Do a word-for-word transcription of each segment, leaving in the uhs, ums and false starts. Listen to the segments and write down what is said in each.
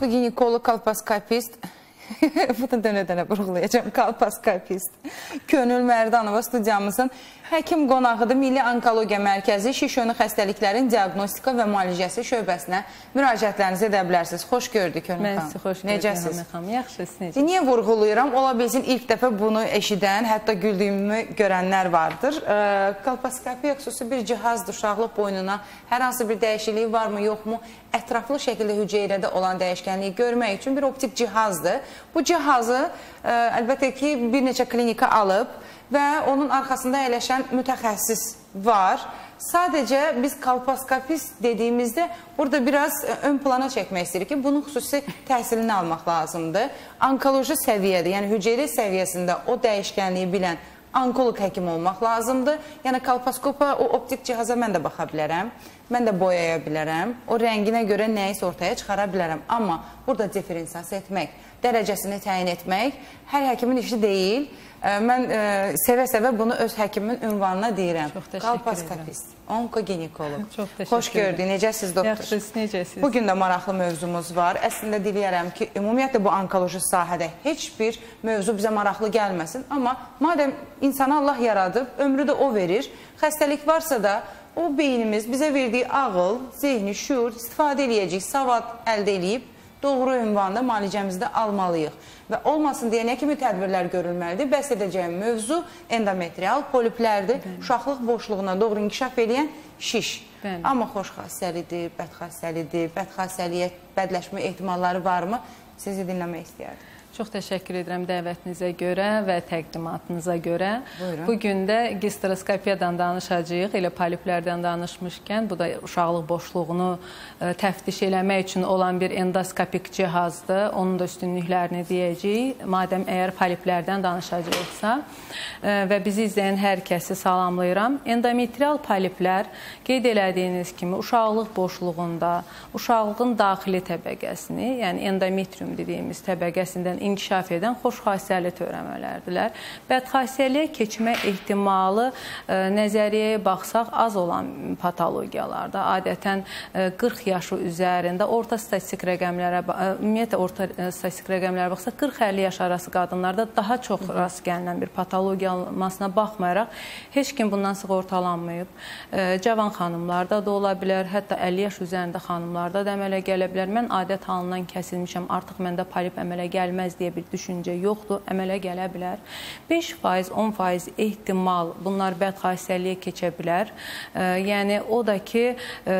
Onkoginekolog, kolposkopist, bunu dönə-dönə vurğulayacağım, kolposkopist Könül Mərdanova studiyamızın həkim qonağıdır. Milli Onkologiya Mərkəzi şiş-yönü xəstəliklərin diaqnostika və müalicəsi şöbəsinə müraciətlərinizi edə bilərsiniz. Xoş gördük Könül xanım. Mən sizi xoş gördük. Necəsiz? Yaxşısınız, necəsiz? Niyə vurğulayıram? Ola bilsin ilk dəfə bunu eşidən, hətta güldüyümü görənlər vardır. Kolposkopiya xüsusi bir cihazdır, uşaqlıq boynuna hər hansı bir dəyişikliyi varmı, yoxmu? Ətraflı şəkildə hüceyrədə olan dəyişkənliyi görmək üçün bir optik cihazdır. Bu cihazı əlbəttə ki, bir neçə klinika alıb və onun arxasında əyləşən mütəxəssis var. Sadəcə biz kolposkopist dediyimizdə burada biraz ön plana çəkmək istəyirik ki, bunun xüsusi təhsilini almaq lazımdır. Onkoloji səviyyədə, yəni hüceyrə səviyyəsində o dəyişkənliyi bilən onkoloq həkim olmaq lazımdır. Yəni kolposkopa, o optik cihaza mən də baxa bilərəm, mən də boyaya bilərəm, o rənginə görə nəyisə ortaya çıxara bilərəm. Amma burada diferensiyasiya etmək, dərəcəsini təyin etmək hər həkimin işi deyil. Mən sevə-sevə bunu öz həkimin ünvanına deyirəm. Kolposkopist, onkoginekoloq. Xoş gördük. Necəsiz doktor? Yaxşısınız, necəsiz? Bugün də maraqlı mövzumuz var. Əslində diləyərəm ki, ümumiyyətlə bu onkoloji sahədə heç bir mövzu bizə maraqlı gəlməsin. Amma madəm insanı Allah yaradıb, ömrü də o verir, xəstəlik varsa da o beynimiz bizə verdiyi ağıl, zehni, şuur istifadə eləyəcək, savad əldə eləyib doğru ünvanda müalicəmizdə almalıyıq. Və olmasın deyə nə kimi tədbirlər görülməlidir? Bəhs edəcəyim mövzu endometrial poliplərdir. Uşaqlıq boşluğuna doğru inkişaf edən şiş. Amma xoş xassəlidir, bəd xassəlidir, bəd xassəliyə bədləşmə ehtimalları varmı? Sizi dinləmək istəyərdim. Çox təşəkkür edirəm dəvətinizə görə və təqdimatınıza görə. Buyurun. Bugün də gistroskopiyadan danışacağıq. Elə poliplərdən danışmışkən, bu da uşaqlıq boşluğunu təftiş eləmək üçün olan bir endoskopik cihazdır. Onun da üstünlüklərini deyəcəyik. Madəm əgər poliplərdən danışacaqsa və bizi izləyən hər kəsi salamlayıram. Endometrial poliplər qeyd elədiyiniz kimi uşaqlıq boşluğunda uşaqlığın daxili təbəqəsini, yəni endometrium dediyimiz təbəqəsindən inkişaf edən xoşxassəli törəmələrdirlər. Bədxassəliyə keçmə ehtimalı nəzəriyyəyə baxsaq az olan patologiyalarda, adətən qırx yaşı üzərində orta statistik rəqəmlərə, ümumiyyətlə orta statistik rəqəmlərə baxsaq qırx əlli yaş arası qadınlarda daha çox rast gəlinən bir patologiya olmasına baxmayaraq heç kim bundan sığortalanmayıb. Cavan xanımlarda da ola bilər, hətta əlli yaş üzərində xanımlarda da əmələ gələ bilər. Mən adət halından kəsilmişəm, artıq məndə polip əmələ gəlməz deyə bir düşüncə yoxdur, əmələ gələ bilər. beş faiz, on faiz ehtimal bunlar bədxassəliyə keçə bilər. Yəni o da ki,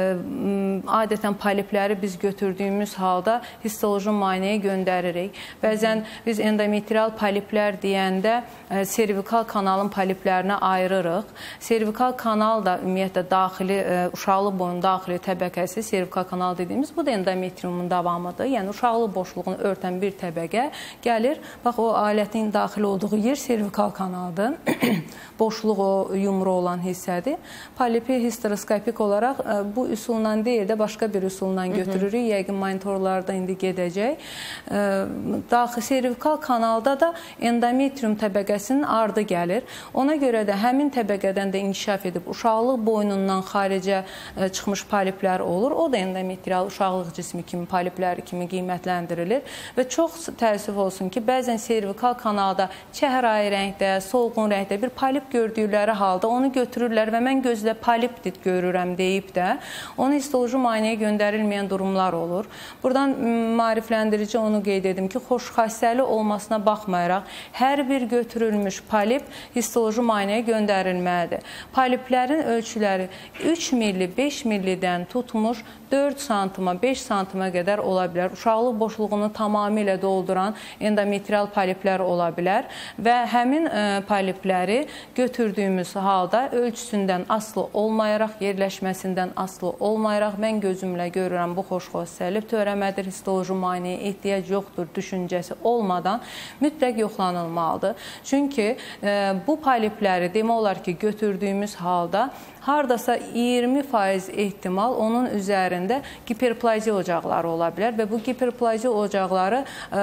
adətən polipləri biz götürdüyümüz halda histoloji müayinəyə göndəririk. Bəzən biz endometrial poliplər deyəndə servikal kanalın poliplərinə ayırırıq. Servikal kanal da ümumiyyətlə daxili, uşaqlıq boyunun daxili təbəqəsi, servikal kanal dediyimiz, bu da endometriumun davamıdır. Yəni uşaqlıq boşluğunu örtən bir təbəqə gəlir. Bax, o alətin daxil olduğu yer servikal kanaldır. Boşluq o yumru olan hissədir. Polipi histeroskopik olaraq bu üsulla deyil də başqa bir üsulla götürürük. Yəqin monitorlarda indi gedəcək. Daxil servikal kanalda da endometrium təbəqəsinin ardı gəlir. Ona görə də həmin təbəqədən də inkişaf edib uşaqlıq boynundan xaricə çıxmış poliplər olur. O da endometrial uşaqlıq cismi kimi poliplər kimi qiymətləndirilir və çox təəssüf olsun ki, bəzən servikal kanalda çəhrayı rəngdə, solğun rəngdə bir polip gördükləri halda onu götürürlər və mən gözlə polipdir görürəm deyib də onu histoloji müayinəyə göndərilməyən durumlar olur. Buradan maarifləndirici onu qeyd edim ki, xoşxassəli olmasına baxmayaraq hər bir götürülmüş polip histoloji müayinəyə göndərilməlidir. Poliplərin ölçüləri üç milli, beş millidən tutmuş dörd santima, beş santima qədər ola bilər. Uşaqlıq boşluğunu tamamilə dolduran endometrial poliplər ola bilər və həmin polipləri götürdüyümüz halda ölçüsündən asılı olmayaraq, yerləşməsindən asılı olmayaraq mən gözümlə görürəm bu xoşxassəli törəmədir, histoloji müayinəyə ehtiyac yoxdur düşüncəsi olmadan mütləq yoxlanılmalıdır. Çünki bu polipləri demək olar ki, götürdüyümüz halda hardasa iyirmi faiz ehtimal onun üzərində hiperplaziya ocaqları ola bilər və bu hiperplaziya ocaqları kompleks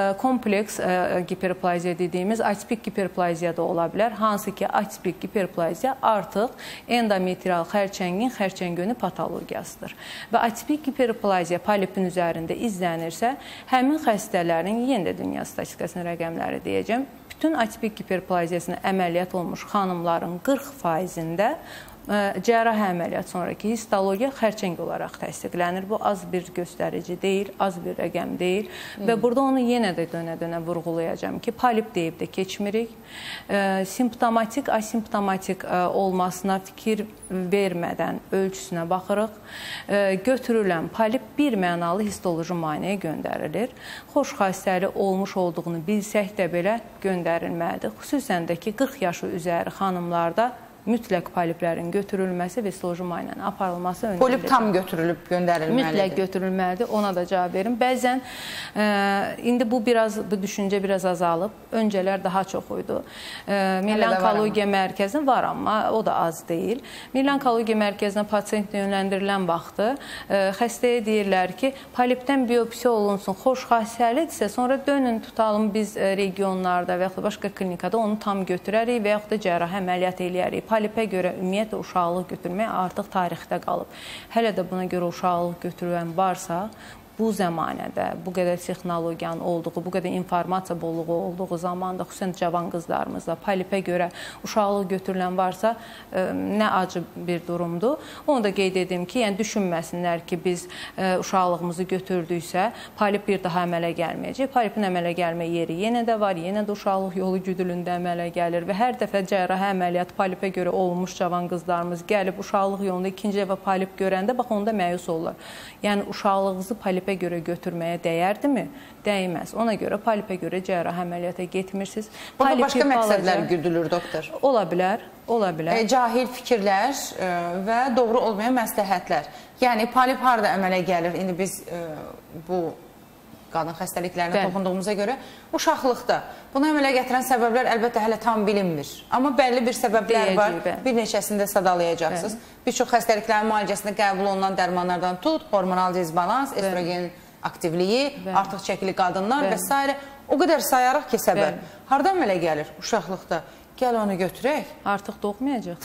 kompleks hiperplaziya dediyimiz atipik hiperplaziya da ola bilər. Hansı ki, atipik hiperplaziya artıq endometrial xərçəngin xərçəngönü patologiyasıdır. Və atipik hiperplaziya polipin üzərində izlənirsə, həmin xəstələrin, yenə də dünya statistikasının rəqəmləri deyəcəm, bütün atipik hiperplaziyasına əməliyyat olmuş xanımların qırx faizində cərrahi əməliyyat sonraki histologiya xərçəng olaraq təsdiqlənir. Bu az bir göstərici deyil, az bir rəqəm deyil. Hmm. Və burada onu yenə də dönə-dönə vurğulayacağım ki, polip deyib də keçmirik. E, simptomatik, asimptomatik e, olmasına fikir vermədən ölçüsünə baxırıq. E, götürülən polip bir mənalı histoloji müayinəyə göndərilir. Xoş xassəli olmuş olduğunu bilsək də belə göndərilməlidir. Xüsusən də ki, qırx yaşı üzəri xanımlarda mütləq poliplərin götürülməsi və histoloji müayinənin aparılması önəmlidir. Polip tam götürülüb göndərilməlidir. Mütləq götürülməlidir. Ona da cavab verin. Bəzən e, indi bu biraz bu düşüncə biraz azalıb. Öncələr daha çox idi. E, Milli Onkologiya Mərkəzinə var, amma o da az deyil. Milli Onkologiya Mərkəzinə pasiyent yönləndirilən vaxtı e, xəstəyə deyirlər ki, polipdən biopsiya olunsun, xoş xassəlidirsə, sonra dönün tutalım biz e, regionlarda və yaxud da başqa klinikada onu tam götürərik və yaxud da cərrahi əməliyyat eləyərik. Polipə görə ümumiyyətlə uşaqlıq götürmək artıq tarixdə qalıb. Hələ də buna görə uşaqlıq götürülən varsa, bu zəmanədə, bu qədər texnologiyanın olduğu, bu qədər informasiya bolluğu olduğu zamanda, xüsusən cavan qızlarımızda polipə görə uşaqlıq götürülən varsa, ə, nə acı bir durumdur. Onu da qeyd edim ki, yəni düşünməsinlər ki, biz ə, uşaqlığımızı götürdüksə, polip bir daha əmələ gəlməyəcək. Polipin əmələ gəlmə yeri yenə də var, yenə də uşaqlıq yolu güdülündə əmələ gəlir və hər dəfə cərrahi əməliyyat polipə görə olmuş cavan qızlarımız gəlib uşaqlıq yolunda ikinci dəfə polip görəndə, bax, onda məyus olurlar. Yəni, uşaqlığınızı polipə görə götürməyə dəyərdimi? Dəyməz. Ona görə polipə görə cərrahi əməliyyata getmirsiniz. Burada başqa məqsədlər güdülür, doktor. Ola bilər, ola bilər. E, cahil fikirlər e, və doğru olmayan məsləhətlər. Yəni, polip harada əmələ gəlir? İndi biz e, bu qadın xəstəliklərinə toxunduğumuza görə uşaqlıqda. Bunu əmələ gətirən səbəblər əlbəttə hələ tam bilinmir. Amma bəlli bir səbəblər var. Bir neçəsində sadalayacaqsınız. Bir çox xəstəliklərin müalicəsində qəbul olunan dərmanlardan tut, hormonal dizbalans, estrogen aktivliyi, artıq çəkili qadınlar və s. O qədər sayarıq ki, səbəb. Harada əmələ gəlir? Uşaqlıqda. Gəl onu götürək. Artıq doğmayacaq.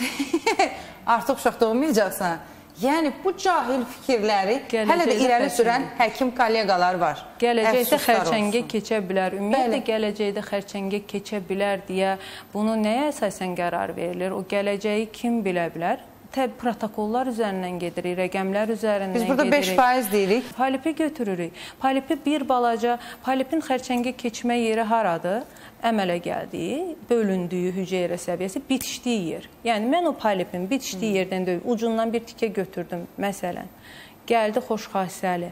Artıq uşaq doğmayacaqsan. Yəni, bu cahil fikirləri gələcəkdə hələ də irəli sürən həkim kollegalar var. Gələcəkdə xərçəngə keçə bilər. Ümumiyyətlə, gələcəkdə xərçəngə keçə bilər deyə bunu nəyə əsasən qərar verilir? O gələcəyi kim bilə bilər? Təbii protokollar üzərindən gedirik, rəqəmlər üzərindən gedirik. Biz burada beş faiz deyirik. Polipi götürürük. Polipi bir balaca, polipin xərçəngə keçmə yeri haradır? Əmələ gəldiyi, bölündüyü hüceyrə səviyyəsi bitişdiyi yer. Yəni, mən o polipin bitişdiyi yerdən deyil, ucundan bir tikə götürdüm, məsələn. Gəldi xoş xassəli.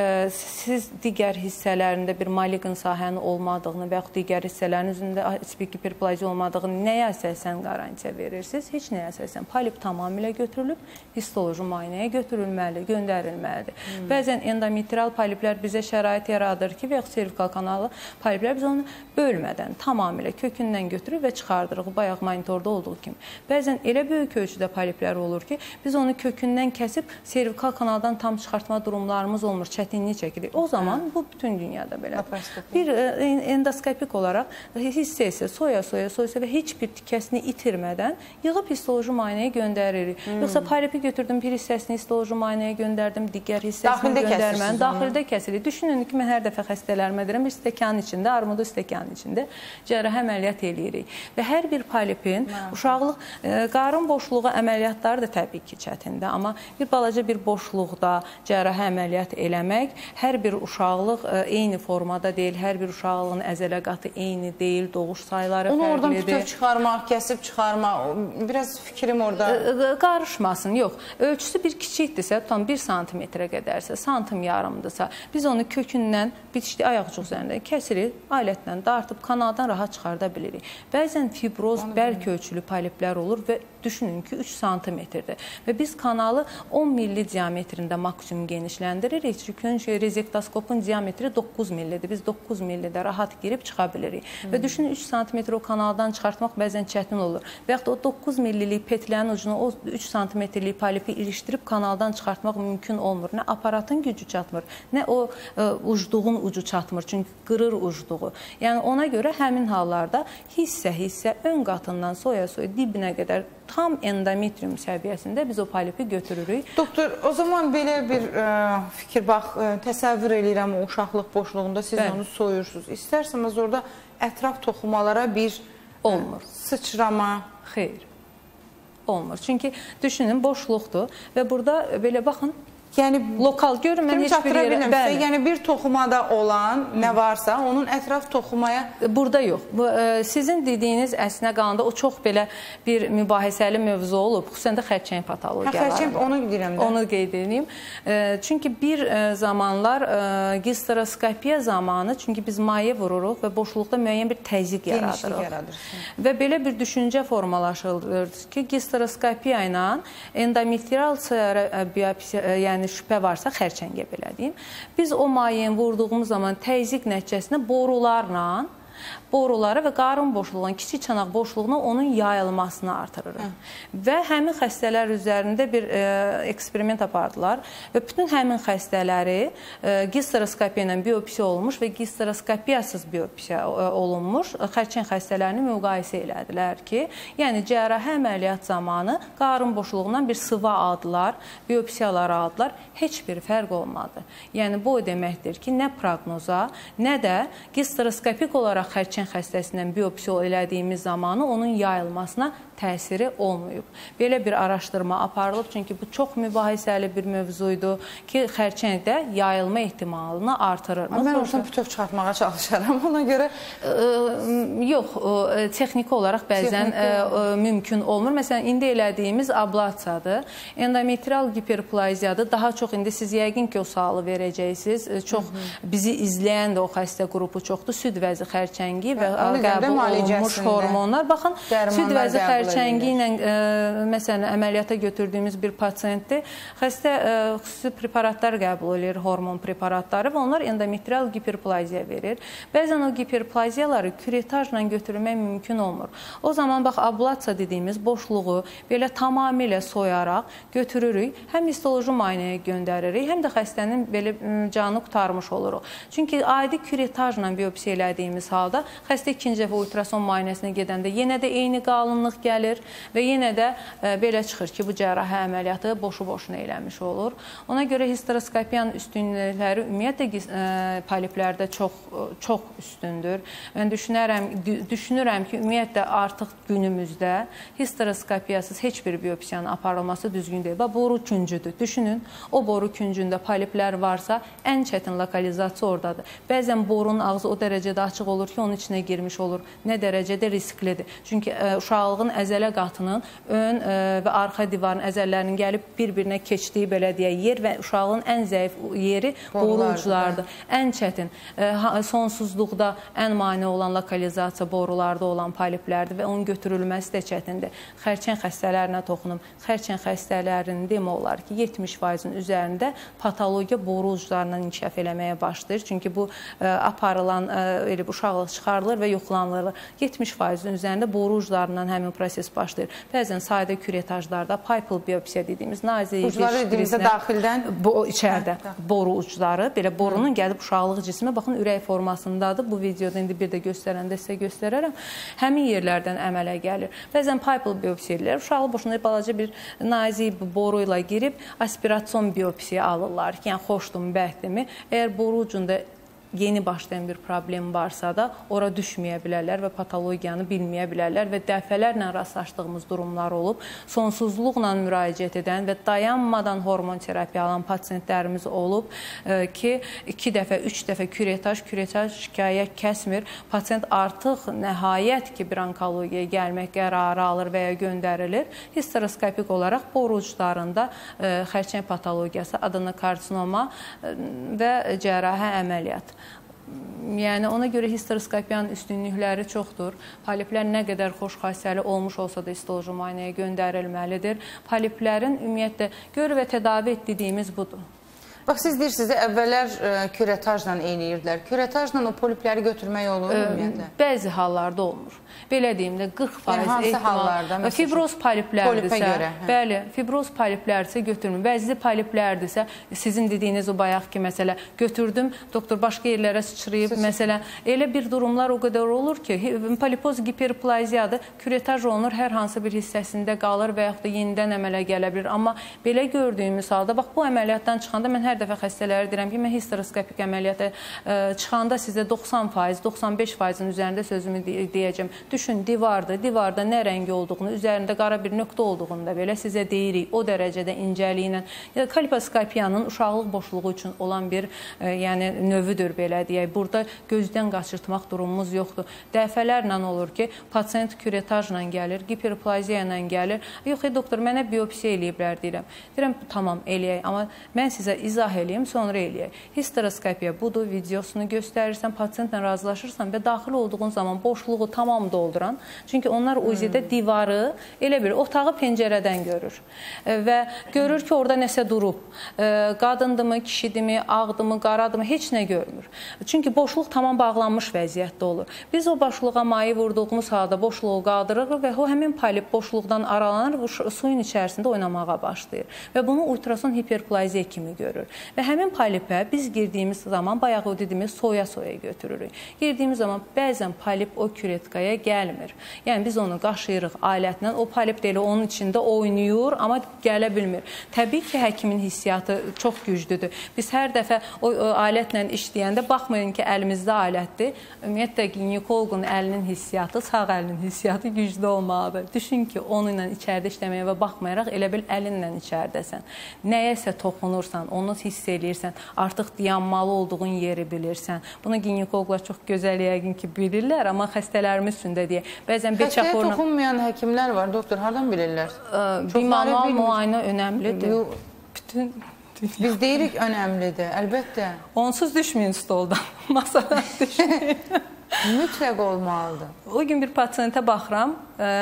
Siz digər hissələrində bir maliqin sahənin olmadığını və yaxud digər hissələrin üzründə atipik hiperplaziya olmadığını nəyə əsasən qarantiya verirsiniz? Heç nəyə əsasən. Polip tamamilə götürülüb, histoloji müayinəyə götürülməli, göndərilməlidir. Hmm. Bəzən endometrial poliplər bizə şərait yaradır ki, və yaxud servikal kanalı poliplər biz onu bölmədən, tamamilə kökündən götürür və çıxardırıq. Bayaq monitorda olduğu kimi. Bəzən elə böyük ölçüdə poliplər olur ki, biz onu kökündən kəsib servikal kanaldan tam çıxartma durumlarımız olmur, çətinlik çəkirik. O zaman bu bütün dünyada belə. Bir endoskopik olaraq hissə-hissə, soya-soya, soya-soya və heç bir tikəsini itirmədən yığıb histoloji müayinəyə göndəririk. Hmm. Yoxsa polipi götürdüm, bir hissəsini histoloji müayinəyə göndərdim, digər hissəsini göndərməni. Daxildə kəsilir. Düşünün ki, mən hər dəfə xəstələrimə deyirəm, bir stəkanın içində, armudu stəkanın içində cərrahi əməliyyat eləyirik. Və hər bir polipin uşaqlıq, qarın boşluğu əməliyyatları da təbii ki, çətindir. Amma bir balaca bir boşluqda cərrahi əməliyyat eləmək, hər bir uşaqlıq eyni formada deyil, hər bir uşaqlığın əzələ qatı eyni deyil, doğuş sayları fərqlidir. Onu oradan bütöv çıxarmaq, kəsib çıxarmaq, biraz fikrim orada... Qarışmasın, yox. Ölçüsü bir kiçikdirsə, tam bir santimetrə qədərsə, santim yarımdırsa, biz onu kökündən bitişdi ayaqcıq üzərində kəsirik, alətlə dartıb kanaldan rahat çıxarda bilirik. Bəzən fibroz, bərk ölçülü poliplər olur və düşünün ki, üç santimetrdir. Və biz kanalı on milli diametrində maksimum genişləndiririk. Çünki rezektoskopun diametri doqquz millidir. Biz doqquz millidə rahat girib çıxa bilirik. Hmm. Və düşünün, üç santimetr o kanaldan çıxartmaq bəzən çətin olur. Və yaxud da o doqquz millilik petlərin ucuna o üç santimetrlik polipi ilişdirib kanaldan çıxartmaq mümkün olmur. Nə aparatın gücü çatmır, nə o ə, ucduğun ucu çatmır. Çünki qırır ucduğu. Yəni ona görə həmin hallarda hissə-hissə ön qatından soya-soya dibinə qədər tam endometrium səviyyəsində biz o polipi götürürük. Doktor, o zaman belə bir ə, fikir, bax, ə, təsəvvür edirəm o uşaqlıq boşluğunda siz Bəli. onu soyursunuz. İstərseniz orada ətraf toxumalara bir olmur. Ə, sıçrama. Xeyr, olmur. Çünki düşünün, boşluqdur və burada belə baxın, yəni lokal görün, mən heç bir yerə... Bəli. Yəni bir toxumada olan Hı. nə varsa, onun ətraf toxumaya... Burada yox. Bu, e, sizin dediyiniz əslinə qalanda o çox belə bir mübahisəli mövzu olub. Xüsusən də xərçəng patologiyaları. Xərçəng, onu deyirəm də. Onu qeyd edeyim. E, çünki bir e, zamanlar e, gisteroskopiya zamanı, çünki biz maye vururuq və boşluqda müəyyən bir təzyiq yaradırıq. Və belə bir düşüncə formalaşılır ki, gisteroskopiya ilə endometrial biopsiya, yəni yəni şübhə varsa, xərçəngə belə deyim. Biz o mayeni vurduğumuz zaman təzyiq nəticəsində borularla boruları və qarın boşluğunun, kiçik çanaq boşluğuna onun yayılmasını artırırıq. Hı. Və həmin xəstələr üzərində bir e, eksperiment apardılar və bütün həmin xəstələri e, gisteroskopiya ilə biopsiya olmuş və gisteroskopiyasız biopsiya e, olunmuş xərçəng xəstələrini müqayisə elədilər ki, yəni cərrahi əməliyyat zamanı qarın boşluğundan bir sıva aldılar, biopsiyaları aldılar, heç bir fərq olmadı. Yəni bu o deməkdir ki, nə proqnoza, nə də gisteroskopik olaraq xərçəng xəstəsindən biopsiya elədiyimiz zamanı onun yayılmasına təsiri olmayıb. Belə bir araşdırma aparılıb, çünki bu çox mübahisəli bir mövzuydu ki, xərçəngdə yayılma ehtimalını artırır. Mən oradan bütöv çıxartmağa çalışaram, ona görə... E, yox, e, texniki olaraq bəzən e, e, mümkün olmur. Məsələn, indi elədiyimiz ablasiyadır, endometrial hiperplaziyadır. Daha çox indi siz yəqin ki, o sualı verəcəksiniz. Çox Hı -hı. bizi izləyən də o xəstə qrupu çoxdur. Süd vəzi xərçəngi və qəbul olunmuş hormonlar. Baxın, süd vəzi xərçəngi ilə e, məsələn, əməliyyata götürdüyümüz bir pasientdir. Xəstə e, xüsusi preparatlar qəbul edir, hormon preparatları və onlar endometrial hiperplaziya verir. Bəzən o hiperplaziyaları küretajla götürmək mümkün olmur. O zaman bax, ablasiya dediyimiz boşluğu belə tamamilə soyaraq götürürük. Həm histoloji müayinəyə göndəririk, həm də xəstənin belə canı qurtarmış oluruq. Çünki adi küretajla biopsiya elədiyimiz halda xəstə ikinci dəfə ultrason müayinəsinə gedəndə yenə də eyni qalınlıq gəlir və yenə də e, belə çıxır ki, bu cərrahi əməliyyatı boşu-boşuna eləmiş olur. Ona görə histeroskopiyanın üstünlükləri ümumiyyətlə e, poliplərdə çox çox üstündür. Mən düşünərəm, düşünürəm ki, ümumiyyətlə artıq günümüzdə histeroskopiyasız heç bir biopsiyanın aparılması düzgün deyil. Bax, boru küncüdür. Düşünün, o boru küncündə poliplər varsa, ən çətin lokalizasiya oradadır. Bəzən borunun ağzı o dərəcədə açıq olur ki, onun içinə girmiş olur. Nə dərəcədə risklidir. Çünki ə, uşaqlığın əzələ qatının ön ə, və arxa divarın əzəllərinin gəlib bir-birinə keçdiyi belə deyək yer və uşaqlığın ən zəif yeri boru uclardır. Ən çətin, ə, sonsuzluqda ən mane olan lokalizasiya borularda olan poliplərdir və onun götürülməsi də çətindir. Xərçəng xəstələrinə toxunum. Xərçəng xəstələrinin demək olar ki, yetmiş faizin üzərində patologiya boru uclarından inkişaf eləməyə başlayır. Çünki bu ə, aparılan ə, elə bu uşaqlıq çıxarılır və yoxlanılır. yetmiş faizin üzərində boru uclarından həmin proses başlayır. Bəzən sadə küretajlarda pipal biopsiya dediyimiz nazik ucları dediyimizdə daxildən bu içəridə boru ucları, belə borunun gəlib uşaqlıq cismə baxın ürək formasındadır. Bu videoda indi bir də göstərəndə sizə göstərərəm. Həmin yerlərdən əmələ gəlir. Bəzən pipal biopsiya edilir. Uşaqlıq boşluğuna balaca bir nazik boru ilə girib aspirasyon biopsiya alırlar ki, yəni xoşdurmu, bəxtdimi? Əgər boru ucunda yeni başlayan bir problem varsa da ora düşməyə bilərlər və patologiyanı bilməyə bilərlər və dəfələrlə rastlaşdığımız durumlar olub. Sonsuzluqla müraciət edən və dayanmadan hormon terapiya alan pasientlərimiz olub e, ki, iki dəfə, üç dəfə küretaj, küretaj şikayət kəsmir. Pasient artıq nəhayət ki, bir onkologiyaya gəlmək qərarı alır və ya göndərilir. Histeroskopik olaraq boru uclarında e, xərçəng patologiyası, adenokarsinoma e, və cərrahi əməliyyat. Yəni ona görə histeroskopiyanın üstünlükləri çoxdur. Poliplər nə qədər xoş xassəli olmuş olsa da histoloji müayinəyə göndərilməlidir. Poliplərin ümumiyyətlə gör və tədavi etdiyimiz budur. Bax, siz deyirsiniz, əvvəllər küretajla eyləyirdilər. Küretajla o polipləri götürmək olur ümumiyyətlə? Bəzi hallarda olmur. Belə deyim də qırx faiz ehtimal. Fibroz poliplərdirsə, bəli, fibroz poliplərdirsə götürmür. Bəzi poliplərdirsə, sizin dediyiniz o bayaq ki, məsələ götürdüm, doktor başqa yerlərə sıçrayıb, məsələ elə bir durumlar o qədər olur ki, polipoz hiperplaziyadır, küretaj olunur, hər hansı bir hissəsində qalır və yaxud da yenidən əmələ gələ bilir. Amma belə gördüyümüz halda, bax, bu əməliyyatdan çıxanda mən hər dəfə xəstələrə deyirəm ki, mən histeroskopik əməliyyata çıxanda sizə doxsan faiz, doxsan beş faizin üzərində sözümü deyəcəm. Düşün, divardır, divarda nə rəngi olduğunu, üzərində qara bir nöqtə olduğunu da belə sizə deyirik. O dərəcədə incəliylə. Kolposkopiyanın uşaqlıq boşluğu üçün olan bir yəni, növüdür, belə deyək. Burada gözdən qaçırtmaq durumumuz yoxdur. Dəfələrlə olur ki, pasiyent küretajla gəlir, hiperplaziya ilə gəlir. Yox, e, doktor, mənə biopsiya eləyiblər deyirəm. Deyirəm, tamam, eləyək. Amma mən sizə izah eləyim, sonra eləyək. Histeroskopiya budur, videosunu göstərirsən, pasiyentlə razılaşırsan və daxil olduğun zaman boşluğu tamam dolduran. Çünki onlar U Z D-də divarı elə bir otağı pəncərədən görür. Və görür ki, orada nəsə durub. Qadındımı, kişidimi, ağdımı, qaradımı, heç nə görmür. Çünki boşluq tamam bağlanmış vəziyyətdə olur. Biz o boşluğa mayi vurduğumuz halda boşluğu qaldırırıq və o həmin polip boşluqdan aralanır, suyun içərisində oynamağa başlayır. Və bunu ultrason hiperplaziya kimi görür. Və həmin polipə biz girdiyimiz zaman, bayaq o dediyimiz soya-soya götürürük. Girdiyimiz zaman bəzən polip o küretkaya gəlmir. Yəni biz onu qaşıyırıq alətlə, o polip də elə onun içində oynayır, amma gələ bilmir. Təbii ki, həkimin hissiyatı çox güclüdür. Biz hər dəfə o, o alətlə işləyəndə, baxmayın ki, əlimizdə alətdir. Ümumiyyətlə, ginekoloqun əlinin hissiyatı, sağ əlinin hissiyatı güclü olmalıdır. Düşün ki, onunla içəridə işləməyə və baxmayaraq elə bil əlinlə içəridəsən. Nəyəsə toxunursan, onu hiss eləyirsən, artıq dayanmalı olduğun yeri bilirsən. Bunu ginekoloqlar çox gözəl yəqin ki, bilirlər, amma xəstələrimiz üçün də deyək. Bəzən Xəstəyə forna... toxunmayan həkimlər var, doktor, hardan bilirlər? Bimanual müayinə önəmlidir. Bütün... Biz deyirik önəmlidir, əlbəttə. Onsuz düşməyin stoldan, masadan düşməyin. Mütləq olmalıdır. O gün bir pasiyentə baxıram,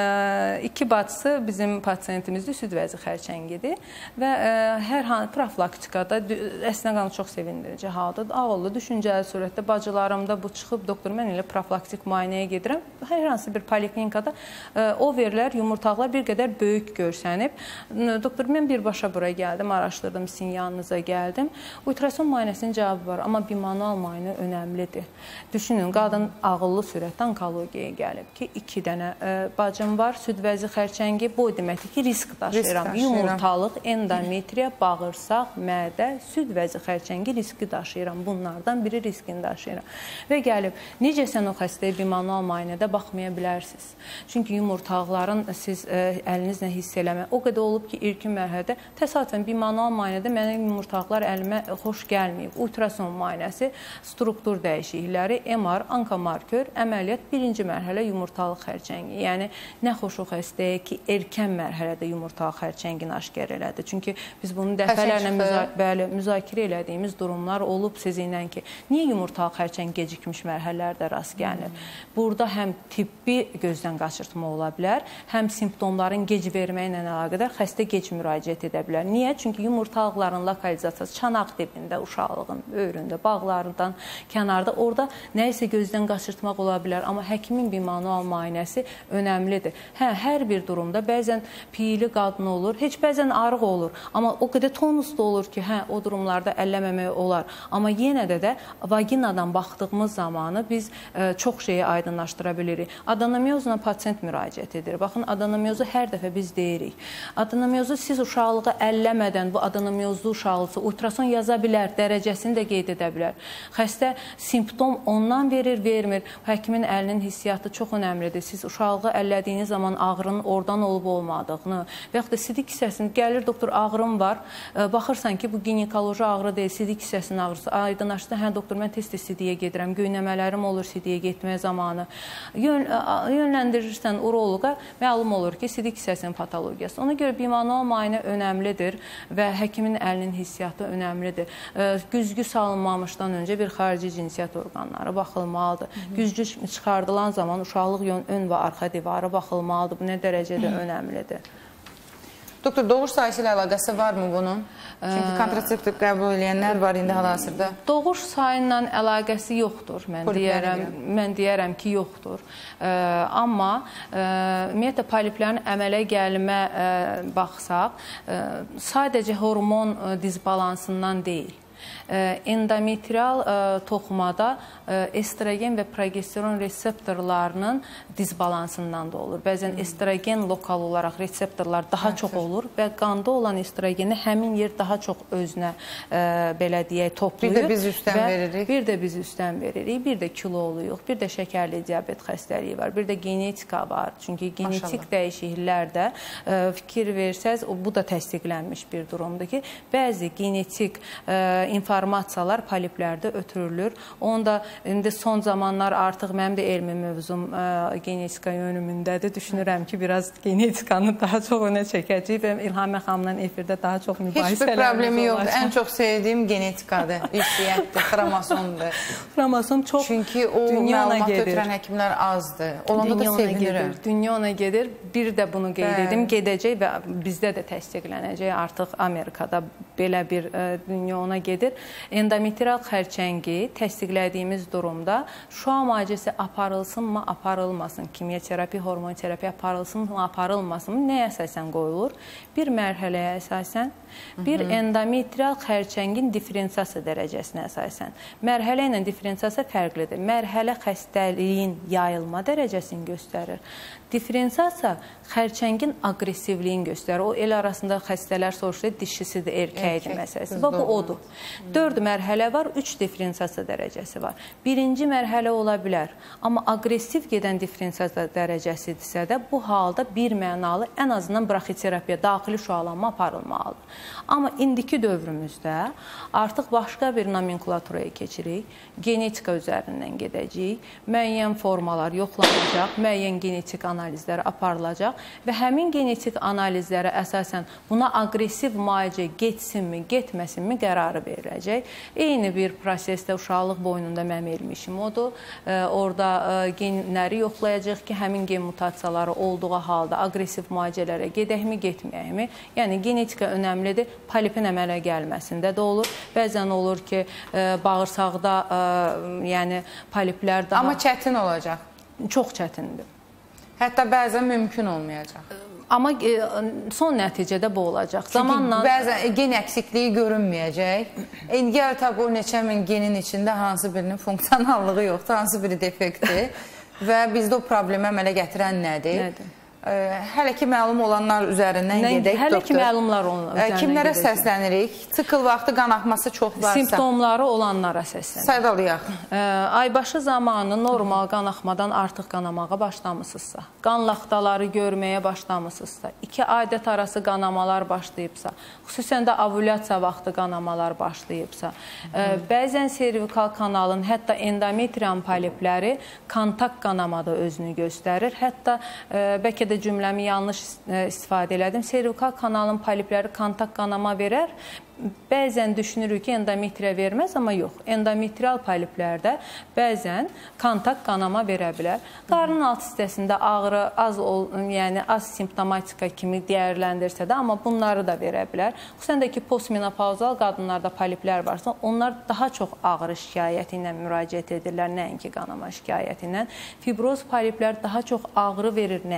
iki bacısı bizim pasiyentimizdir, süd vəzi xərçəngidir və hər hansı profilaktikada əslində qanı çox sevindirici haldır. Ağıllı, düşüncəli surətdə bacılarımda bu çıxıb, doktor, mən elə profilaktik müayinəyə gedirəm. Hər hansı bir poliklinikada overlər, yumurtaqlar bir qədər böyük görsənib. Doktor, mən birbaşa bura gəldim, araşdırdım, sizin yanınıza gəldim. Ultrason müayinəsinin cavabı var, amma bimanual müayinə önəmlidir. Düşünün, qadın ağıllı sürətdə onkologiyaya gəlib ki, iki dənə e, bacım var, süd vəzi xərçəngi, bu deməkdir ki, risk daşıyıram. Risk Yumurtalıq, endometriya, bağırsaq, mədə, süd vəzi xərçəngi riski daşıyıram. Bunlardan biri riskini daşıyıram. Və gəlib, necə sən o xəstəyə bimanual müayinədə baxmaya bilərsiniz? Çünki yumurtaqların siz e, əlinizlə hiss eləmə. O qədər olub ki, ilkin mərhələdə təsadüfən bimanual müayinədə mənim yumurtaqlar əlimə xoş gəlməyib. Ultrason müayinəsi, struktur dəyişiklikləri, M R, onkomarkör, əməliyyat birinci mərhələ yumurtalıq xərçəngi. Yəni, nə xoş o xəstəyə ki, erkən mərhələdə yumurtalıq xərçəngini aşkar elədi. Çünki biz bunu dəfələrlə müza bəli, müzakirə elədiyimiz durumlar olub sizinlə ki, niyə yumurtalıq xərçəngi gecikmiş mərhələlərdə rast gəlinir? Hmm. Burada həm tibbi gözdən qaçırtma ola bilər, həm simptomların gec verməklə əlaqədar xəstə gec müraciət edə bilər. Niyə? Çünki yumurtalıqların lokalizasiyası çanaq dibində, uşaqlığın böyründə, bağlarından, kənarda, orada nəyisə gözdən qaçırtmaq ola bilər, amma həkimin bimanual müayinəsi önəmlidir. Hə, hər bir durumda bəzən piyili qadın olur, heç bəzən arıq olur, amma o qədər tonusda olur ki, hə, o durumlarda əlləməmək olar. Amma yenə də də vaginadan baxdığımız zamanı biz e, çox şeyi aydınlaşdıra bilirik. Adenomiyozla pasiyent müraciət edir. Baxın, adenomiyozu hər dəfə biz deyirik. Adenomiyozu siz uşaqlığı əlləmədən bu adenomiyozlu uşaqlısı ultrason yaza bilər, dərəcəsini də qeyd edə bilər. Xəstə simptom ondan verir, vermir. vermir. Həkimin əlinin hissiyatı çox önəmlidir. Siz uşaqlığı əllədiyiniz zaman ağrının oradan olub-olmadığını və yaxud da sidik hissəsini, gəlir doktor ağrım var, baxırsan ki, bu ginekoloji ağrı deyil, sidik hissəsinin ağrısı. Aydınlaşdı, hə doktor, mən tez-tez sidiyə gedirəm, göynəmələrim olur sidiyə getməyə zamanı. Yön, yönləndirirsən uroloqa, məlum olur ki, sidik hissəsinin patologiyası. Ona görə bimanual müayinə önəmlidir və həkimin əlinin hissiyatı önəmlidir. Güzgü salınmamışdan öncə bir xarici cinsiyyət orqanları baxılmalıdır. Güzgü çıxardılan zaman uşaqlıq yön, ön və arxa divarı baxılmalıdır. Bu nə dərəcədə önəmlidir. Doktor, doğuş sayısı ilə əlaqəsi varmı bunun? Çünki kontraseptiv qəbul edənlər var indi hal-hazırda. Doğuş sayı ilə əlaqəsi yoxdur. Mən deyərəm, mən deyərəm ki, yoxdur. Amma ümumiyyətlə poliplərin əmələ gəlmə baxsaq, sadəcə hormon disbalansından deyil. Endometrial toxumada estrogen və progesteron reseptorlarının disbalansından da olur. Bəzən estrogen lokal olaraq reseptorlar daha çox olur və qanda olan estrogeni həmin yer daha çox özünə belə deyək toplayır. Bir də biz üstdən veririk. Bir də biz üstdən veririk. Bir də kiloluyuq, bir də şəkərli diabet xəstəliyi var, bir də genetika var. Çünki genetik dəyişikliklərdə fikir versəz, bu da təsdiqlənmiş bir durumdur ki, bəzi genetik informasiyalar poliplərdə ötürülür. Onu da indi son zamanlar artıq mənim də elmi mövzum genetika yönümündədir. Düşünürəm ki, biraz genetikanı daha çox önə çəkəcək və İlhamə xanımla efirdə daha çox mübahisələrimiz olacaq. Heç bir problemi yoxdur. Ən çox sevdiyim genetikadır, üsiyyətdir, xromosomdur. Xromosom çox Çünki o məlumat ötürən həkimlər azdır. Olanda da sevinirəm. Dünya ona gedir. Bir də bunu qeyd edim, gedəcək və bizdə də təsdiqlənəcək. Artıq Amerikada belə bir dünya ona gedir. Endometrial xərçəngi təsdiqlədiyimiz durumda şua müalicəsi aparılsınmı, aparılmasın, kimya terapi, hormon terapi aparılsınmı, aparılmasın, nəyə əsasən qoyulur? Bir mərhələyə əsasən, bir endometrial xərçəngin diferensiyasiya dərəcəsinə əsasən. Mərhələ ilə diferensiyasiya fərqlidir. Mərhələ xəstəliyin yayılma dərəcəsini göstərir. Diferensiyasiya xərçəngin aqressivliyini göstərir. O el arasında xəstələr soruşur, dişisidir, erkəkdir məsələsi. Və bu odur. Dörd mərhələ var, üç diferensiyasiya dərəcəsi var. Birinci mərhələ ola bilər. Amma aqressiv gedən diferensiyasiya dərəcəsidirsə də bu halda bir mənalı ən azından braxiterapiya, daxili şualanma aparılmalıdır. Amma indiki dövrümüzdə artıq başqa bir nomenklaturaya keçirik. Genetika üzərindən gedəcəyik. Müəyyən formalar yoxlanacaq, müəyyən genetik analizlər aparılacaq və həmin genetik analizlərə əsasən buna aqressiv müalicə getsinmi, getməsinmi qərarı veriləcək. Eyni bir prosesdə uşaqlıq boynunda mənim elmişim odur. Orada genləri yoxlayacaq ki, həmin gen mutasiyaları olduğu halda aqressiv müalicələrə gedəkmi, getməyəkmi? Yəni genetika önəmlidir. Polipin əmələ gəlməsində də olur. Bəzən olur ki, bağırsaqda yəni poliplər daha... Amma çətin olacaq. Çox çətindir. Hətta bəzən mümkün olmayacaq. Amma son nəticədə bu olacaq. Zamanla... Bəzən gen əksikliyi görünməyəcək. Engel tabi o neçə min genin içində hansı birinin funksionallığı yoxdur, hansı biri defektdir. Və bizdə o problemi əmələ gətirən nədir? Nədir? Hələ ki məlum olanlar üzərindən gedək, doktor. Hələ ki məlumlar üzərindən Kimlərə səslənirik? Tıkıl vaxtı qan axması çox varsa. Simptomları olanlara səslənirik. Saydalayaq. Aybaşı zamanı normal qan axmadan artıq qanamağa başlamısınızsa, qan laxtaları görməyə başlamısınızsa, iki adət arası qanamalar başlayıbsa, xüsusən də ovulyasiya vaxtı qanamalar başlayıbsa, bəzən servikal kanalın, hətta endometrial polipləri kontak qanamada özünü göstərir. Hətta bəlkə də cümləmi yanlış istifadə elədim. Servikal kanalın polipləri kontak qanama verər. Bəzən düşünürük ki, endometriya verməz, amma yox. Endometrial poliplərdə bəzən kontak qanama verə bilər. Qarnın alt hissəsində ağrı az, yəni az simptomatika kimi dəyərləndirsə də, amma bunları da verə bilər. Xüsusən də ki, postmenopauzal qadınlarda poliplər varsa, onlar daha çox ağrı şikayəti ilə müraciət edirlər, nəinki qanama şikayəti ilə. Fibroz poliplər daha çox ağrı verir, nəinki qanama.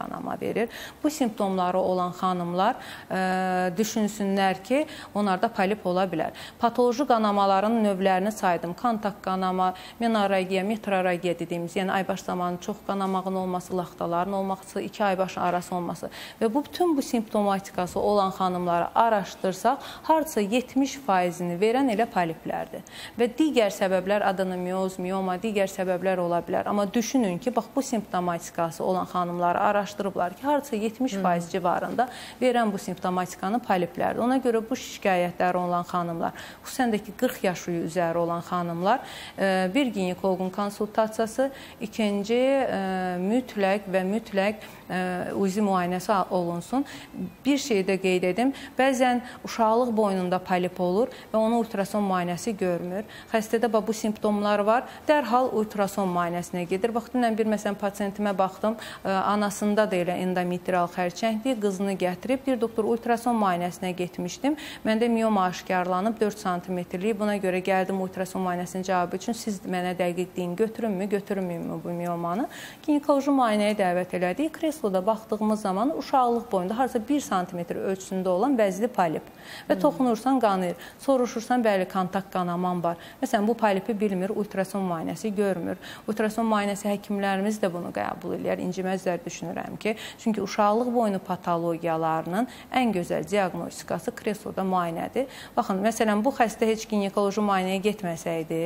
qanama verir. Bu simptomları olan xanımlar ə, düşünsünlər ki, onlarda polip ola bilər. Patoloji qanamaların növlərini saydım. Kontakt qanama, menorragiya, metrorragiya dediyimiz, yəni aybaş zamanı çox qanamağın olması, laxtaların olması, iki aybaşın arası olması və bu bütün bu simptomatikası olan xanımları araşdırsaq, hardasa yetmiş faizini verən elə poliplərdir. Və digər səbəblər adenomioz, mioma, digər səbəblər ola bilər. Amma düşünün ki, bax bu simptomatikası olan xanımları araşdırıblar ki, hardasa yetmiş faiz hmm. civarında verən bu simptomatikanı poliplərdir. Ona görə bu şikayətləri olan xanımlar, xüsusən də ki qırx yaş üzəri olan xanımlar, bir ginekoloqun konsultasiyası, ikinci mütləq və mütləq uzi müayinəsi olunsun. Bir şey də qeyd edim, bəzən uşaqlıq boynunda polip olur və onu ultrason müayinəsi görmür. Xəstədə bu simptomlar var, dərhal ultrason müayinəsinə gedir. Bax, dünən bir məsələn pasiyentimə baxdım, anasında da elə endometrial xərçəngdir, qızını gətirib, bir doktor ultrason müayinəsinə getmişdim. Məndə mioma aşkarlanıb dörd santimetrlik, buna görə gəldim ultrason müayinəsinin cavabı üçün, siz mənə dəqiq deyin, götürünmü, götürünmüyümü bu miomanı. Ginekoloji müayinəyə dəvət elədik. Kresloda baxdığımız zaman uşaqlıq boyunda harca bir santimetr ölçüsündə olan bəzli polip və toxunursan qanayır. Soruşursan, bəli, kontakt qanaman var. Məsələn, bu polipi bilmir, ultrason müayinəsi görmür. Ultrason müayinəsi həkimlərimiz də bunu qəbul edir, inciməzlər düşünürəm ki, çünki uşaqlıq boynu patologiyalarının ən gözəl diaqnostikası kresloda müayinədir. Baxın, məsələn, bu xəstə heç ginekoloji müayinəyə getməsəydi,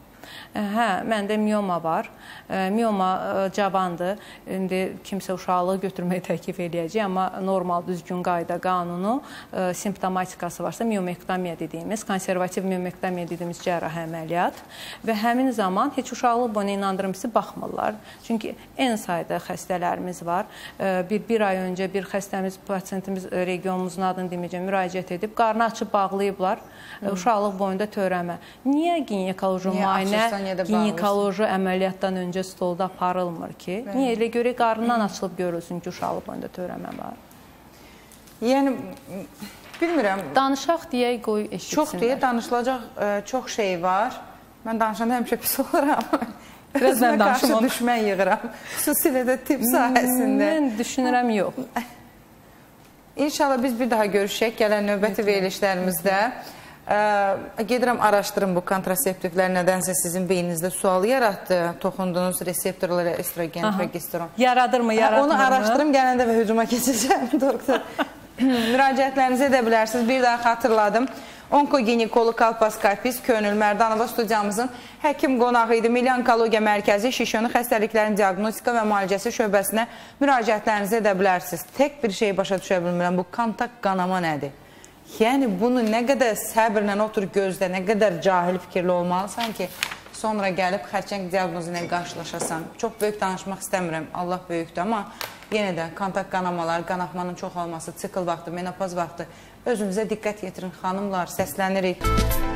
hə, məndə mioma var. Mioma cavandır. İndi kimsə uşaqlığı götürməyi təklif edəcək, amma normal, düzgün qayda, qanunu, simptomatikası varsa, miomektomiya dediyimiz, konservativ miomektomiya dediyimiz cərrahi əməliyyat və həmin zaman heç uşaqlıq boyuna inandırım sizi baxmırlar. Çünki en sayda xəstələrimiz var. Bir, bir ay öncə bir xəstəmiz, pasiyentimiz regionumuzun adını deməyəcəm, müraciət edib, qarnı açıb bağlayıblar, hmm. uşaqlıq boyunda törəmə. Niyə ginekoloji müayinə, ginekoloji əməliyyatdan öncə stolda aparılmır ki? Bəli. Niyə? Elə görə qarnından açılıb görülsün ki, uşaqlıq boyunda törəmə var. Yəni, bilmirəm. Danışaq deyək, qoy eşitsinlər. Çox deyə, danışılacaq çox şey var. Mən danışanda həmişə pis oluram. Biraz mən danışım. Qarşı düşmən yığıram. Xüsusilə də tibb sahəsində. Mən düşünürəm, yox. İnşallah biz bir daha görüşək gələn növbəti verilişlərimizdə. Gedirəm, araşdırım bu kontraseptivlər nədənsə sizin beyninizdə sual yaratdı. Toxundunuz reseptorlara, estrogen, progesteron. Yaradırmı, yaratmır mı? Onu araşdırım, gələndə və hücuma keçəcəm, doktor. Müraciətlərinizi edə bilərsiniz. Bir daha xatırladım. Onkoginekoloq kolposkopist Könül Mərdanova studiyamızın həkim qonağı idi. Milli Onkologiya Mərkəzi şişyonu xəstəliklərin diaqnostika və müalicəsi şöbəsinə müraciətlərinizi edə bilərsiniz. Tək bir şey başa düşə bilmirəm, bu kontakt qanama nədir? Yəni, bunu nə qədər səbirlə otur gözlə, nə qədər cahil fikirli olmalısan ki, sonra gəlib xərçəng diaqnozu ilə qarşılaşasan. Çox böyük danışmaq istəmirəm, Allah böyükdür, amma yenə də kontakt qanamalar, qanaxmanın çox olması, sikl vaxtı, menopoz vaxtı özünüzə diqqət yetirin, xanımlar, səslənirik.